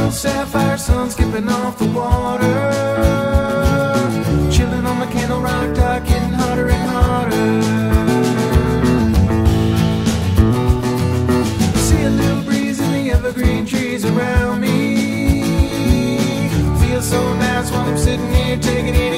little sapphire sun skipping off the water, chilling on the Candle Rock dock, getting hotter and hotter. See a little breeze in the evergreen trees around me. Feels so nice while I'm sitting here taking it